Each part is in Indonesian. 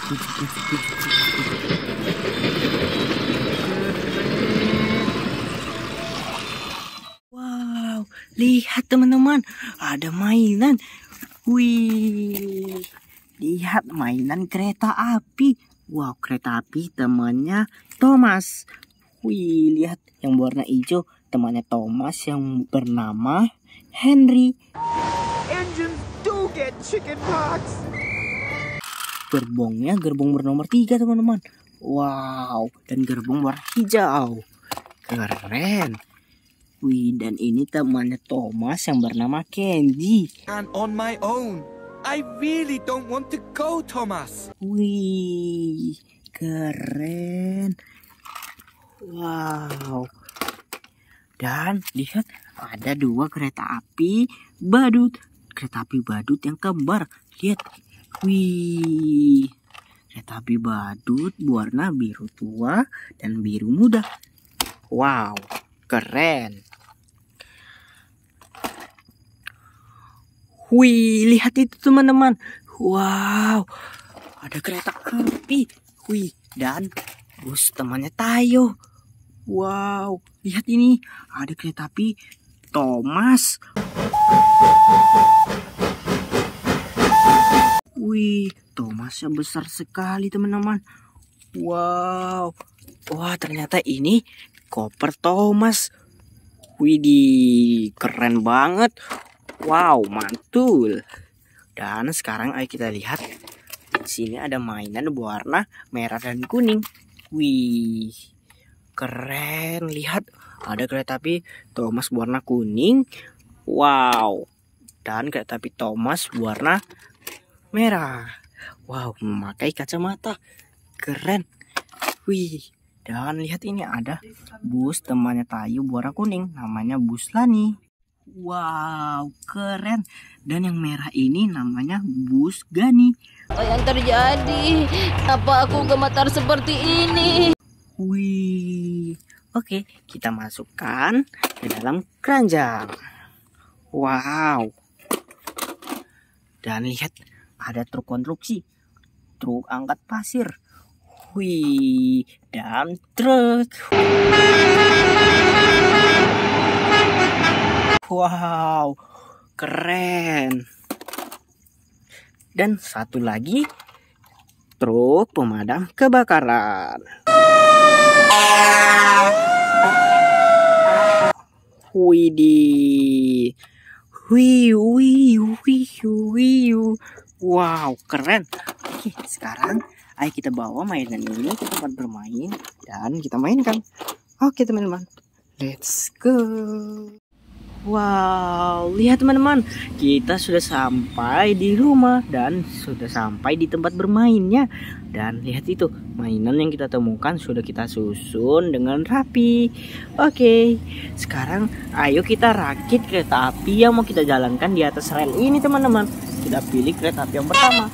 Wow, lihat teman-teman, ada mainan. Wih, lihat mainan kereta api. Wow, kereta api temannya Thomas. Wih, lihat yang warna hijau temannya Thomas yang bernama Henry. Engines do get chicken pox. Gerbongnya gerbong bernomor 3 teman-teman. Wow, dan gerbong warna hijau. Keren. Wih, dan ini temannya Thomas yang bernama Kenji. And on my own. I really don't want to go, Thomas. Wih, keren. Wow. Dan lihat, ada 2 kereta api badut. Kereta api badut yang kembar. Lihat. Wih. Kereta api badut warna biru tua dan biru muda. Wow, keren. Wih, lihat itu teman-teman. Wow, ada kereta api. Wih, dan bus temannya Tayo. Wow, lihat ini. Ada kereta api Thomas. Wih, Thomasnya besar sekali teman-teman. Wow. Wah, ternyata ini koper Thomas. Widih, keren banget. Wow, mantul. Dan sekarang ayo kita lihat. Di sini ada mainan berwarna merah dan kuning. Wih, keren. Lihat, ada kereta api Thomas warna kuning. Wow. Dan kereta api Thomas warna merah. Wow, memakai kacamata. Keren. Wih, dan lihat ini ada bus temannya Tayu warna kuning. Namanya bus Lani. Wow, keren. Dan yang merah ini namanya bus Gani. Apa yang terjadi? Apa aku gemetar seperti ini? Wih, oke, kita masukkan ke dalam keranjang. Wow. Dan lihat, ada truk konstruksi, truk angkat pasir. Wih, dan truk. Wow, keren. Dan satu lagi, truk pemadam kebakaran. Widih. Wow, keren. Oke, sekarang ayo kita bawa mainan ini ke tempat bermain dan kita mainkan. Oke teman-teman, let's go. Wow, lihat teman-teman, kita sudah sampai di rumah dan sudah sampai di tempat bermainnya. Dan lihat itu, mainan yang kita temukan sudah kita susun dengan rapi. Oke, sekarang ayo kita rakit kereta api yang mau kita jalankan di atas rel ini teman-teman. Kita pilih kereta api yang pertama.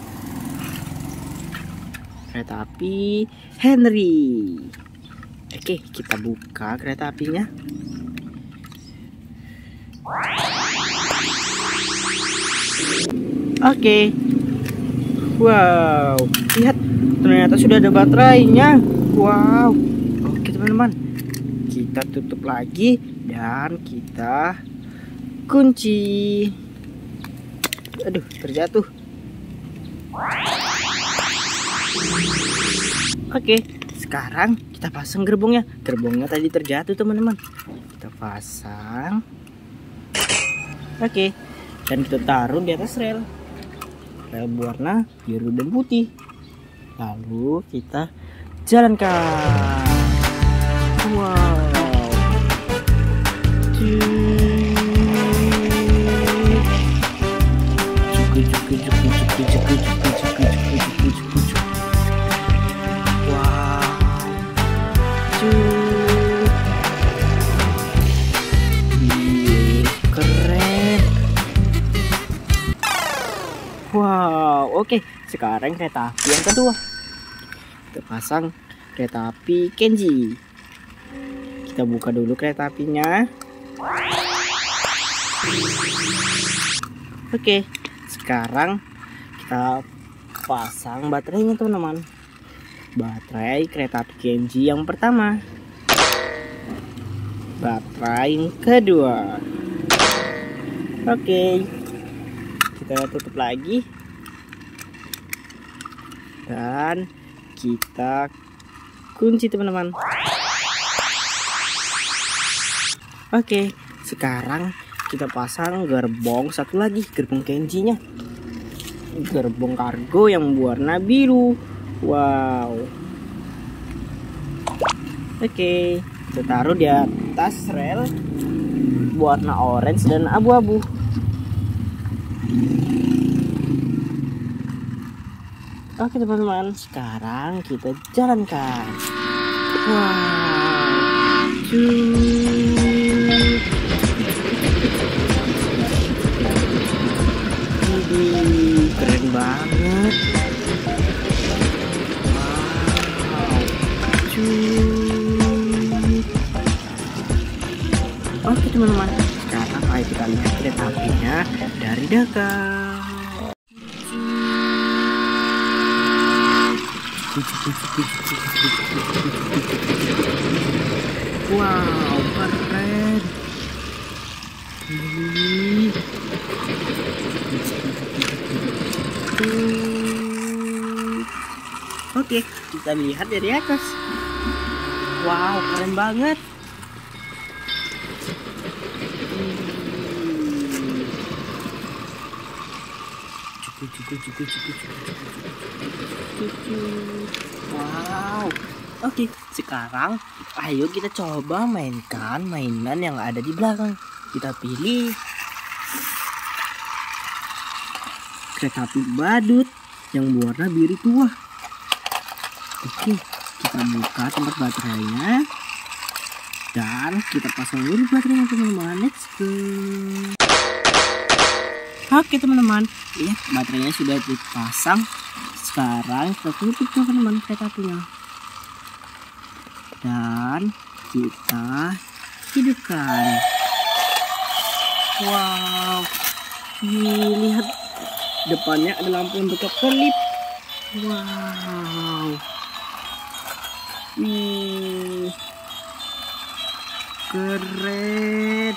Kereta api Henry. Oke, kita buka kereta apinya. Oke. Wow, lihat, ternyata sudah ada baterainya. Wow. Oke teman-teman, kita tutup lagi dan kita kunci. Aduh, terjatuh. Oke, sekarang kita pasang gerbongnya. Gerbongnya tadi terjatuh teman-teman. Kita pasang. Oke, dan kita taruh di atas rel berwarna biru dan putih. Lalu kita jalankan. Wow. Wow, oke. Sekarang kereta api yang kedua. Kita pasang kereta api Kenji. Kita buka dulu kereta apinya. Oke, sekarang kita pasang baterainya teman-teman. Baterai kereta api Kenji yang pertama, baterai yang kedua. Oke, kita tutup lagi dan kita kunci teman-teman. Oke, sekarang kita pasang gerbong satu lagi, gerbong Kenji-nya, gerbong kargo yang warna biru. Wow. Oke, kita taruh di atas rel warna orange dan abu-abu. Oke teman-teman, sekarang kita jalankan. Wow. Keren banget. Oke teman-teman, sekarang ayo kita lihat kereta apinya dari dekat. Wow, keren. Oke, kita lihat dari atas. Wow, keren banget. Wow. Oke, sekarang ayo kita coba mainkan mainan yang ada di belakang. Kita pilih kereta api badut yang warna biru tua. Oke, kita buka tempat baterainya dan kita pasang dulu baterainya teman-teman. Let's go. Oke teman-teman, lihat baterainya sudah dipasang. Sekarang kita tutup teman-teman kereta apinya dan kita hidupkan. Wow, lihat depannya ada lampu untuk kelip. Wow, keren.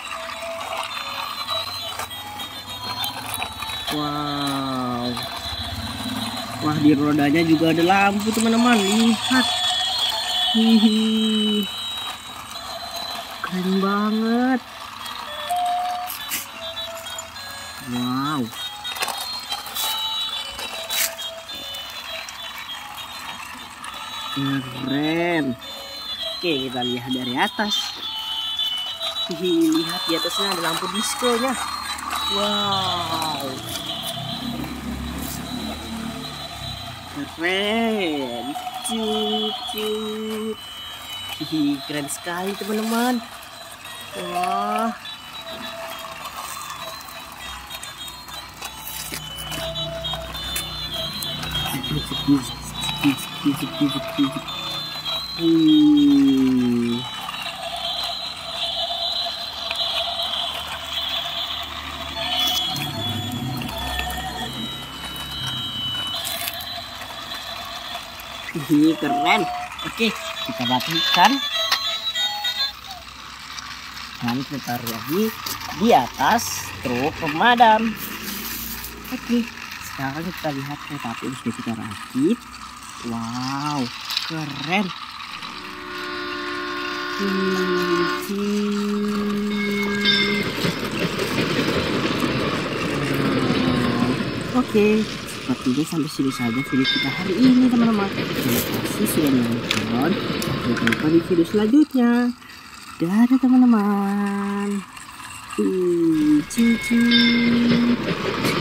Wow, wah di rodanya juga ada lampu teman-teman. Lihat, keren banget. Wow, keren. Oke, kita lihat dari atas. Lihat di atasnya ada lampu diskonya. Wow, keren. Keren sekali teman-teman. Wah, keren. Oke, kita matikan dan kita taruh lagi di atas truk pemadam. Oke, sekarang kita lihat kereta api yang sudah kita rakit. Wow, keren. Oke, sepertinya sampai sini saja video kita hari ini teman-teman. Terima kasih sudah menonton. Sampai jumpa di video selanjutnya. Dadah teman-teman. Cici.